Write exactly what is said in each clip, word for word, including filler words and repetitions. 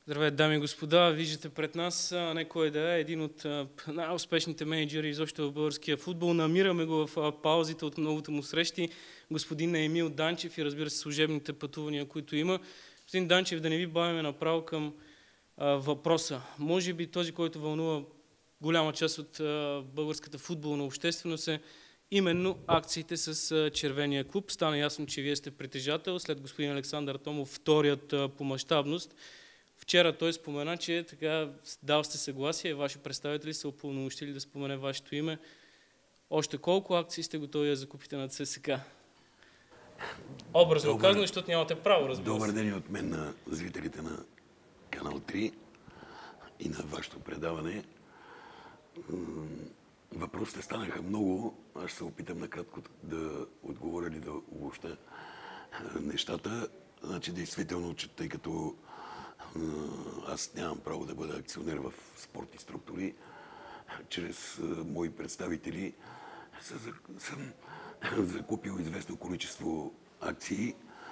Здравейте, дами и господа! Виждате пред нас не кой да е, един от най-успешните менеджери изобщо в българския футбол. Намираме го в паузите от многото му срещи. Господин Емил Данчев и разбира се служебните пътувания, които има. Господин Данчев, да не ви бавиме направо към а, въпроса. Може би този, който вълнува голяма част от а, българската футболна общественост е именно акциите с а, Червения клуб. Стана ясно, че вие сте притежател, след господин Александър Томов вторият а, по мащабност. Вчера той спомена, че така дал сте съгласие, ваши представители са упълномощили да спомене вашето име. Още колко акции сте готови да закупите на ЦСКА? Образно казано, защото нямате право, разбира се. Добър ден и от мен на зрителите на Канал три и на вашето предаване. Въпросите станаха много. Аз ще се опитам накратко да отговоря или да обобща нещата. Значи, действително, че тъй като аз нямам право да бъда акционер в спортни структури, чрез мои представители съм закупил известно количество акции.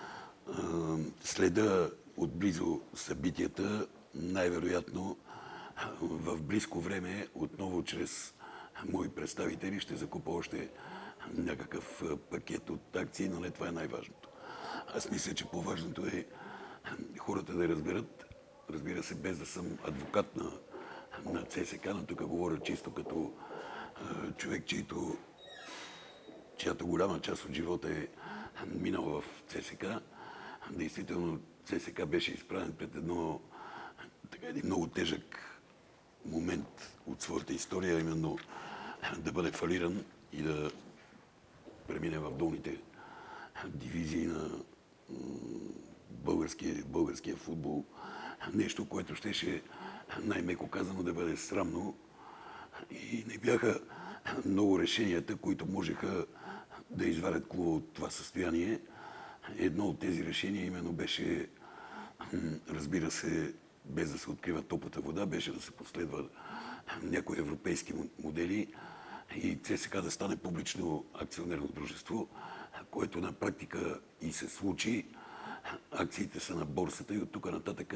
Следа отблизо събитията, най-вероятно в близко време отново чрез мои представители ще закупа още някакъв пакет от акции, но не това е най-важното. Аз мисля, че по-важното е хората да разберат, разбира се, без да съм адвокат на, на ЦСКА, но тук говоря чисто като а, човек, чието, чиято голяма част от живота е минал в ЦСКА. Действително ЦСКА беше изправен пред едно, така, един много тежък момент от своята история, именно да бъде фалиран и да премине в долните дивизии на българския, българския футбол. Нещо, което щеше най-меко казано да бъде срамно. И не бяха много решенията, които можеха да извадят клуба от това състояние. Едно от тези решения именно беше, разбира се, без да се открива топлата вода, беше да се последва някои европейски модели и ЦСКА да стане публично акционерно дружество, което на практика и се случи. Акциите са на борсата и от тук нататък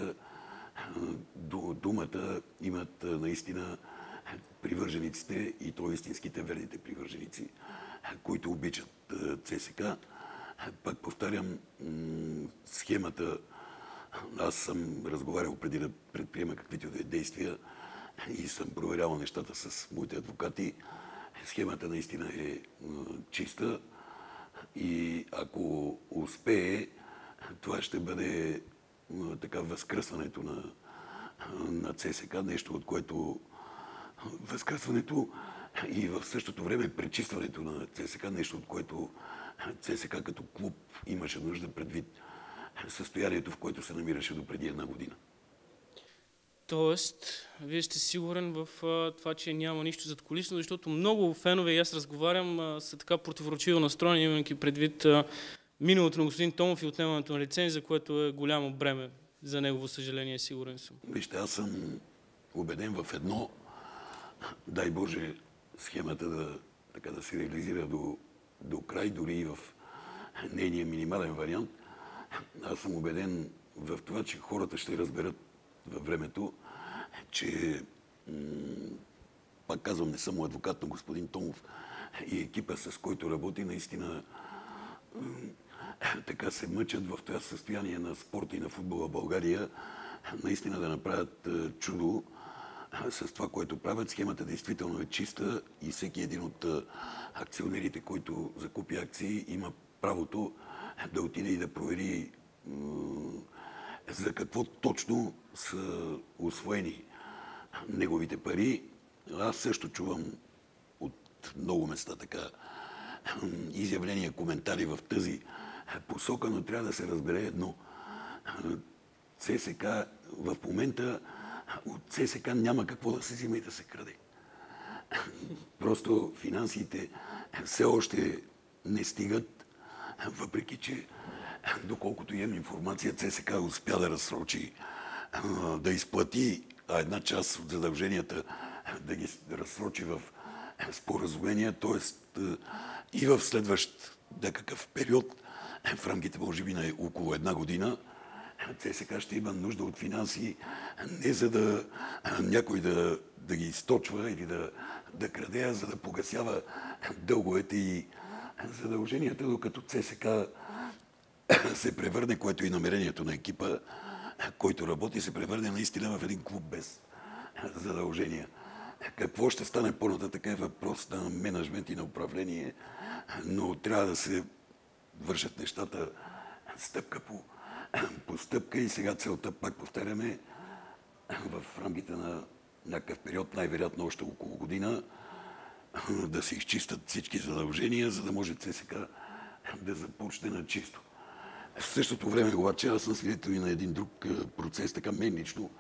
думата имат наистина привържениците и то истинските верните привърженици, които обичат ЦСКА. Пак повтарям, схемата, аз съм разговарял преди да предприема каквито да е действия и съм проверявал нещата с моите адвокати. Схемата наистина е чиста и ако успее, това ще бъде така възкръсването на, на ЦСКА, нещо от което възкръсването и в същото време пречистването на ЦСКА, нещо от което ЦСКА като клуб имаше нужда предвид състоянието, в което се намираше до преди една година. Тоест, вие сте сигурен в а, това, че няма нищо задкулисно, защото много фенове, и аз разговарям, а, са така противоречиво настроени, имайки предвид а, миналото на господин Томов и отнемането на лицензия, което е голямо бреме за негово съжаление, сигурен съм. Вижте, аз съм убеден в едно, дай Боже, схемата да, така да се реализира до, до край, дори и в нейния минимален вариант. Аз съм убеден в това, че хората ще разберат във времето, че, пак казвам, не съм адвокат на господин Томов и екипа, с който работи, наистина така се мъчат в това състояние на спорта и на футбола в България, наистина да направят чудо с това, което правят. Схемата действително е чиста и всеки един от акционерите, който закупи акции, има правото да отиде и да провери за какво точно са усвоени неговите пари. Аз също чувам от много места така изявления, коментари в тази посока, но трябва да се разбере едно. ЦСКА в момента от ЦСКА няма какво да се взима и да се краде. Просто финансите все още не стигат, въпреки че, доколкото имам информация, ЦСКА успя да разсрочи, да изплати една част от задълженията, да ги разсрочи в споразумения, т.е. и в следващ някакъв период, в рамките може би на около една година, ЦСКА ще има нужда от финанси не за да някой да, да ги източва или да, да краде, а за да погасява дълговете и задълженията, докато ЦСКА се превърне, което е и намерението на екипа, който работи, се превърне наистина в един клуб без задължения. Какво ще стане по-нататък е въпрос на менеджмент и на управление, но трябва да се вършат нещата стъпка по, по стъпка и сега целта, пак повтаряме, в рамките на някакъв период, най-вероятно още около година, да се изчистят всички задължения, за да може ЦСКА да започне на чисто. В същото време обаче аз съм свидетел и на един друг процес, така мен лично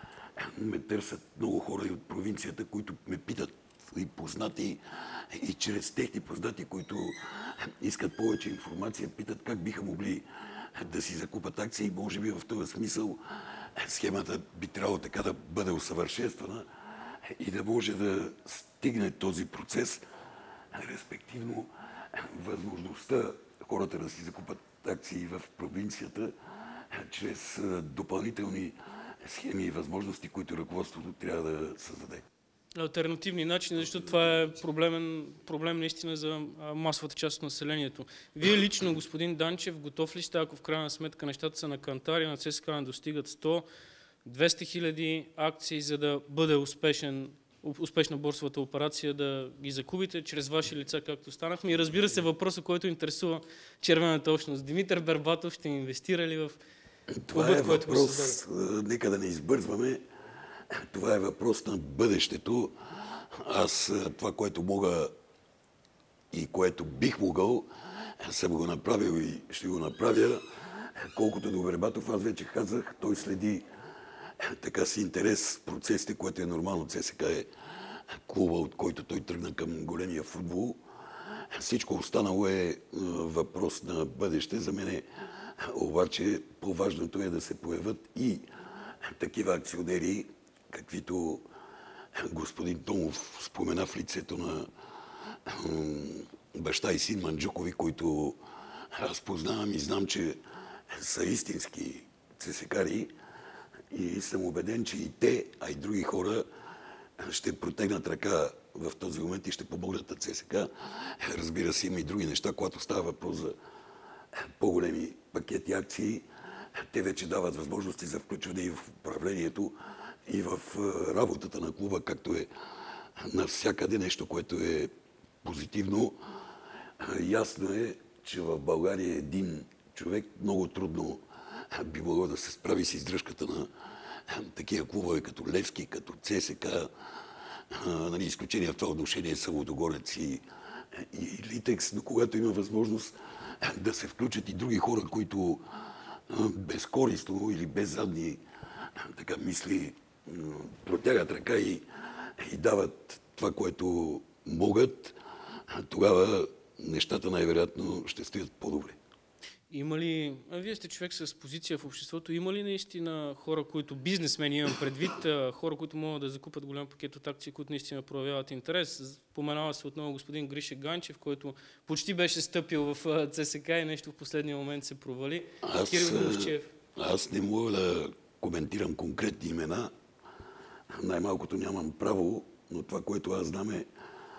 ме търсят много хора и от провинцията, които ме питат и познати, и чрез техни познати, които искат повече информация, питат как биха могли да си закупат акции. Може би в този смисъл схемата би трябвало така да бъде усъвършенствана и да може да стигне този процес, респективно възможността хората да си закупат акции в провинцията чрез допълнителни схеми и възможности, които ръководството трябва да създаде. Алтернативни начини, защото това е проблемен, проблем наистина за масовата част от населението. Вие лично, господин Данчев, готов ли сте, ако в крайна сметка нещата са на кантари, на ЦСКА не достигат сто до двеста хиляди акции, за да бъде успешен, успешна борсовата операция, да ги закупите чрез ваши лица, както станахме? И разбира се, въпросът, който интересува червената общност. Димитър Бербатов ще инвестира ли в това клубът, е въпрос, нека да не избързваме. Това е въпрос на бъдещето. Аз това, което мога и което бих могъл, съм го направил и ще го направя. Колкото до Бербатов, аз вече казах, той следи така с интерес процесите, което е нормално. ЦСКА е клуба, от който той тръгна към големия футбол. Всичко останало е въпрос на бъдеще. За мен обаче по-важното е да се появят и такива акционери, каквито господин Томов спомена в лицето на баща и син Манджукови, които аз познавам и знам, че са истински цесекари и съм убеден, че и те, а и други хора ще протегнат ръка в този момент и ще помогнат на ЦСКА. Разбира се, има и други неща, когато става въпрос за по-големи пакети акции. Те вече дават възможности за включване и в управлението, и в работата на клуба, както е навсякъде нещо, което е позитивно. Ясно е, че в България един човек много трудно би могло да се справи с издръжката на такива клубове, като Левски, като ЦСКА. Нали, изключение в това отношение са Лудогорец и, и Литекс, но когато има възможност да се включат и други хора, които безкористно или без задни така мисли протягат ръка и, и дават това, което могат, тогава нещата най-вероятно ще стоят по-добре. Има ли, а вие сте човек с позиция в обществото, има ли наистина хора, които, бизнесмени имам предвид, хора, които могат да закупат голям пакет от акции, които наистина проявяват интерес? Споменава се отново господин Гриша Ганчев, който почти беше стъпил в ЦСКА и нещо в последния момент се провали. Аз, аз не мога да коментирам конкретни имена. Най-малкото нямам право, но това, което аз знам е,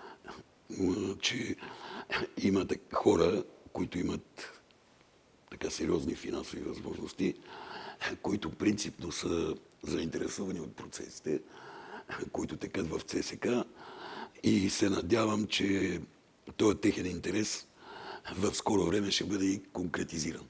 че има хора, които имат така сериозни финансови възможности, които принципно са заинтересовани от процесите, които текат в ЦСКА, и се надявам, че този техен интерес в скоро време ще бъде и конкретизиран.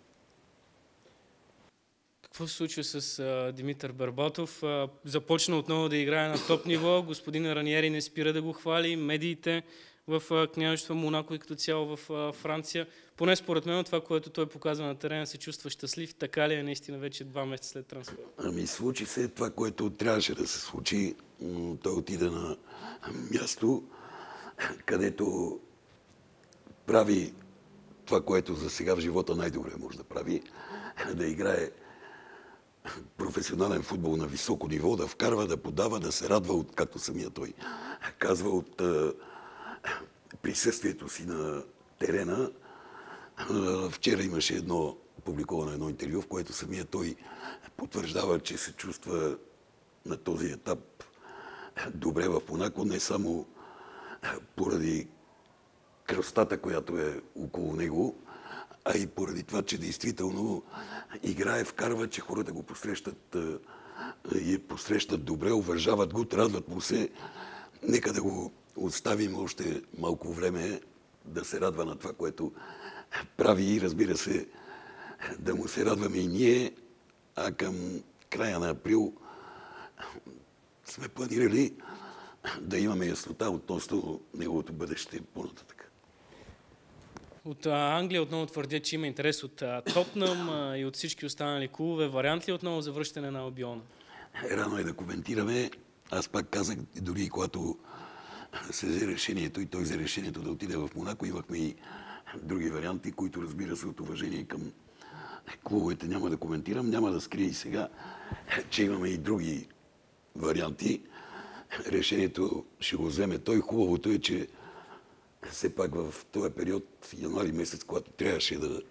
Какво се случва с а, Димитър Бербатов? А, започна отново да играе на топ ниво, господин Раниери не спира да го хвали, медиите в княжество Монако и като цяло в а, Франция. Поне според мен това, което той показва на терена, се чувства щастлив. Така ли е наистина вече два месеца след трансфер? Ами случи се това, което трябваше да се случи. Той отиде на място, където прави това, което за сега в живота най-добре може да прави. Да играе професионален футбол на високо ниво, да вкарва, да подава, да се радва, от, както самия той казва, от а, присъствието си на терена. А, вчера имаше едно публикувано едно интервю, в което самия той потвърждава, че се чувства на този етап добре в Монако, не само поради красотата, която е около него, а и поради това, че действително играе, вкарва, че хората го посрещат и посрещат добре, уважават го, радват му се. Нека да го оставим още малко време да се радва на това, което прави и, разбира се, да му се радваме и ние, а към края на април сме планирали да имаме яснота относно неговото бъдеще по-нататък. От Англия отново твърдя, че има интерес от Тотнъм и от всички останали клубове. Вариант ли отново за връщане на Албиона? Рано е да коментираме. Аз пак казах, дори когато се взе решението и той взе решението да отиде в Монако, имахме и други варианти, които, разбира се, от уважение към клубовете няма да коментирам. Няма да скрия и сега, че имаме и други варианти. Решението ще го вземе той. Хубавото е, че все пак в този период, януари месец, когато трябваше да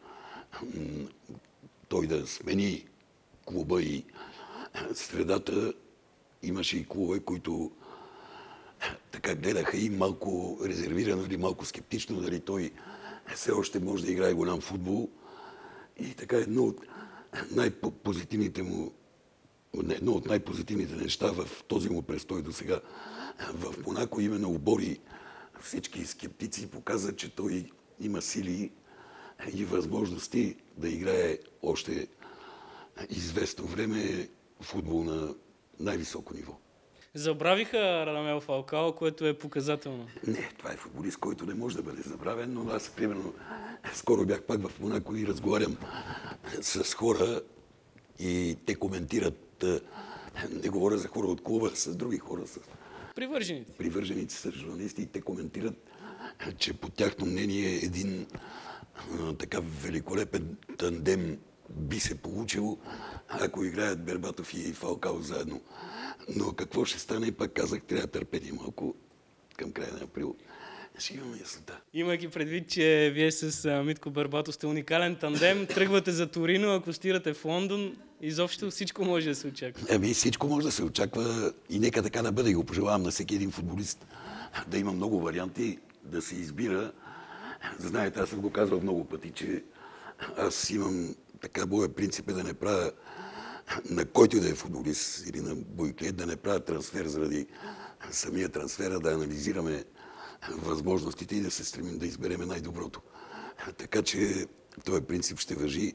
той да смени клуба и средата, имаше и клубове, които така гледаха и малко резервирано или малко скептично, дали той все още може да играе голям футбол. И така едно от най-позитивните му едно от най-позитивните неща в този му престой до сега в Монако именно обори всички скептици, показа, че той има сили и възможности да играе още известно време футбол на най-високо ниво. Забравиха Радамел Фалкао, което е показателно. Не, това е футболист, който не може да бъде забравен, но аз, примерно, скоро бях пак в Монако и разговарям с хора и те коментират, не говоря за хора от клуба, с други хора, с привърженици. Привърженици са журналисти и те коментират, че по тяхно мнение един а, така великолепен тандем би се получил, ако играят Бербатов и Фалкао заедно. Но какво ще стане, пак казах, трябва търпение малко към края на април. Ще имаме яснота. Имайки предвид, че вие с Митко Бербатов сте уникален тандем, тръгвате за Торино, ако стирате в Лондон, изобщо всичко може да се очаква. Ами всичко може да се очаква и нека така да бъде. И го пожелавам на всеки един футболист да има много варианти, да се избира. Знаете, аз съм го казвал много пъти, че аз имам така моя принцип е да не правя на който и да е футболист или на бойклет, да не правя трансфер заради самия трансфера, да анализираме възможностите и да се стремим да избереме най-доброто. Така че този принцип ще важи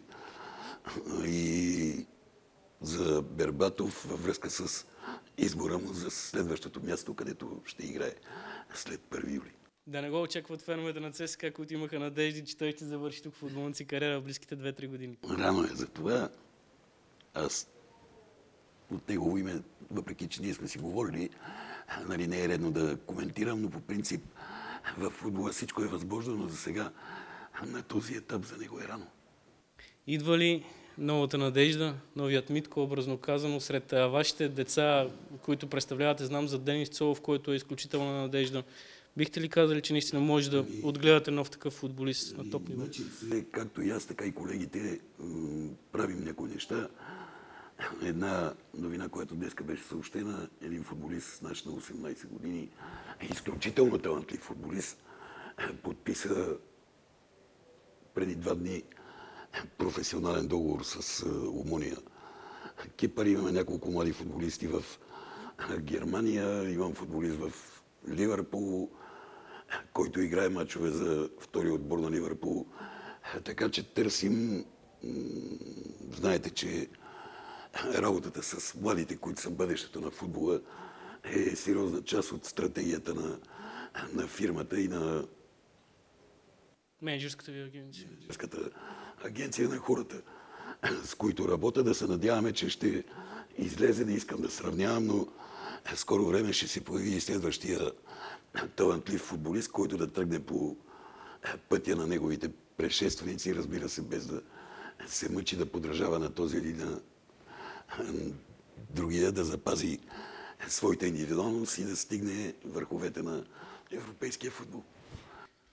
и за Бербатов във връзка с избора му за следващото място, където ще играе след първи юли. Да не го очакват феновете на ЦСКА, които имаха надежди, че той ще завърши тук футболната си кариера в близките две-три години. Рано е за това. Аз от негово име, въпреки че ние сме си говорили, нали, не е редно да коментирам, но по принцип в футбола всичко е възможно, но за сега на този етап за него е рано. Идва ли новата надежда, новият Митко, образно казано, сред вашите деца, които представлявате, знам за Денис Цолов, който е изключителна надежда. Бихте ли казали, че наистина може да отгледате нов такъв футболист на топ ниво? Значи, както и аз, така и колегите правим някои неща. Една новина, която днеска беше съобщена, един футболист наш на осемнайсет години, изключително талантлив футболист, подписа преди два дни професионален договор с Омония. Кипър, имаме няколко млади футболисти в Германия, имам футболист в Ливърпул, който играе мачове за втори отбор на Ливърпул. Така че търсим, знаете, че работата с младите, които са бъдещето на футбола, е сериозна част от стратегията на, на фирмата и на менеджерската ви агенция. Менеджерската агенция на хората, с които работя. Да се надяваме, че ще излезе. Не искам да сравнявам, но скоро време ще се появи и следващия талантлив футболист, който да тръгне по пътя на неговите предшественици, разбира се, без да се мъчи да подражава на този или на другия, да запази своята индивидуалност и да стигне върховете на европейския футбол.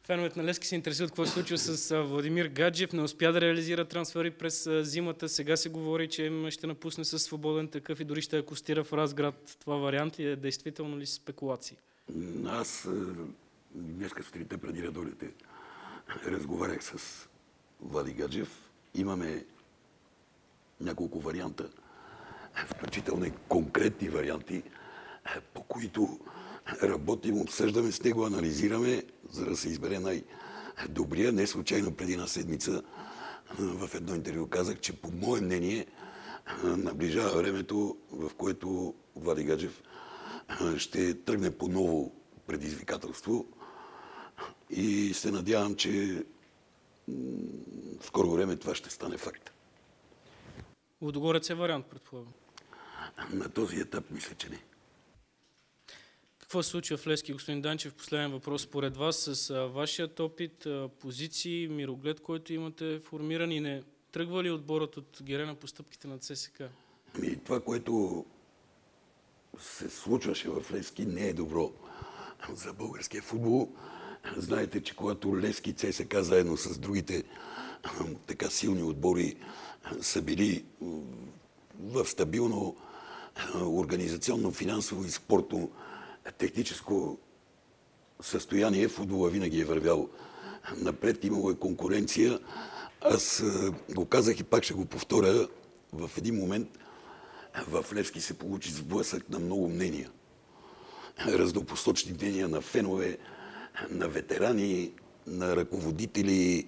Феновете на Левски се интересуват какво се случва с Владимир Гаджев. Не успя да реализира трансфери през зимата. Сега се говори, че ще напусне със свободен такъв и дори ще акостира в Разград. Това вариант ли е? Действително ли са спекулации? Аз днеска сутринта преди да дойдете разговарях с Влади Гаджев. Имаме няколко варианта, включително и конкретни варианти, по които работим, обсъждаме с него, анализираме, за да се избере най-добрия. Не случайно преди една седмица в едно интервю казах, че по мое мнение наближава времето, в което Влади Гаджев ще тръгне по ново предизвикателство и се надявам, че в скоро време това ще стане факт. Лудогорец е вариант, предполагам. На този етап мисля, че не. Какво се случва в Левски, господин Данчев? Последен въпрос според вас с вашият опит, позиции, мироглед, който имате формиран и не тръгва ли отборът от Герена по стъпките на ЦСКА? Ами, това, което се случваше в Левски, не е добро за българския футбол. Знаете, че когато Левски ЦСКА заедно с другите така силни отбори са били в стабилно организационно, финансово и спортно техническо състояние, футбола винаги е вървял напред, имало е конкуренция. Аз го казах и пак ще го повторя, в един момент в Левски се получи сблъсък на много мнения. Разнопосочни мнения на фенове, на ветерани, на ръководители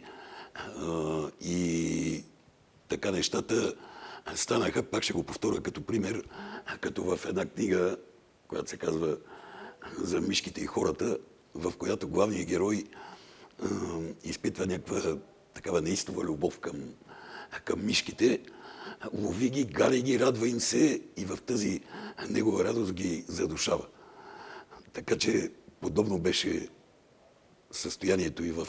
и така нещата станаха, пак ще го повторя като пример, като в една книга, която се казва "За мишките и хората", в която главният герой изпитва някаква такава неистова любов към, към мишките, лови ги, гали ги, радва им се и в тази негова радост ги задушава. Така че подобно беше състоянието и в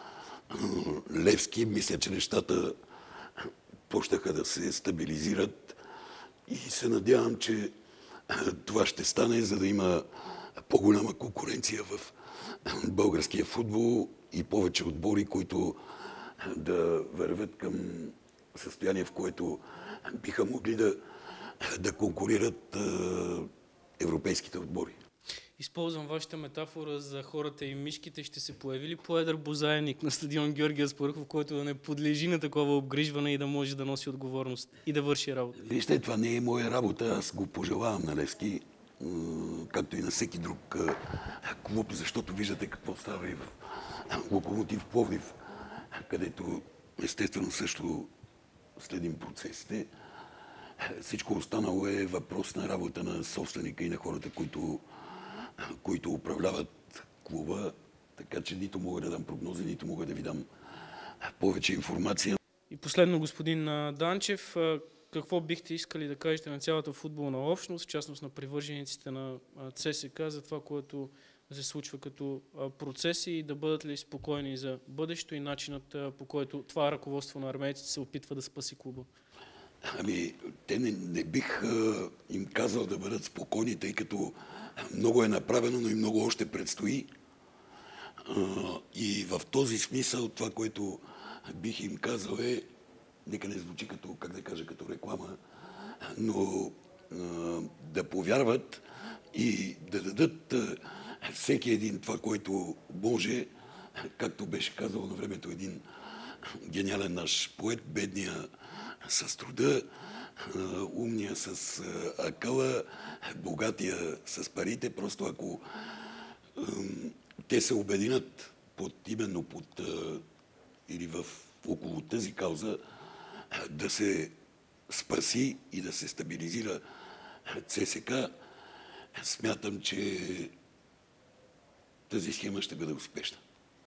Левски. Мисля, че нещата почнаха да се стабилизират и се надявам, че това ще стане, за да има по-голяма конкуренция в българския футбол и повече отбори, които да вървят към състояние, в което биха могли да, да конкурират европейските отбори. Използвам вашата метафора за хората и мишките. Ще се появи ли по-едър бозайник на стадион Георги Аспарухов, който да не подлежи на такова обгрижване и да може да носи отговорност и да върши работа? Вижте, това не е моя работа. Аз го пожелавам на Левски, както и на всеки друг клуб, защото виждате какво става и в Локомотив Пловдив, където естествено също следим процесите. Всичко останало е въпрос на работа на собственика и на хората, които които управляват клуба, така че нито мога да дам прогнози, нито мога да ви дам повече информация. И последно, господин Данчев, какво бихте искали да кажете на цялата футболна общност, в частност на привържениците на ЦСКА, за това, което се случва като процеси и да бъдат ли спокойни за бъдещето и начинът, по който това ръководство на армейците се опитва да спаси клуба? Ами, те не, не бих а, им казал да бъдат спокойни, тъй като много е направено, но и много още предстои. А, и в този смисъл това, което бих им казал е, нека не звучи като, как да кажа, като реклама, но а, да повярват и да дадат а, всеки един това, което може, както беше казал на времето един гениален наш поет, бедния с труда, умния с акъла, богатия с парите. Просто ако те се обединят под, именно под или в, около тази кауза, да се спаси и да се стабилизира ЦСКА, смятам, че тази схема ще бъде успешна.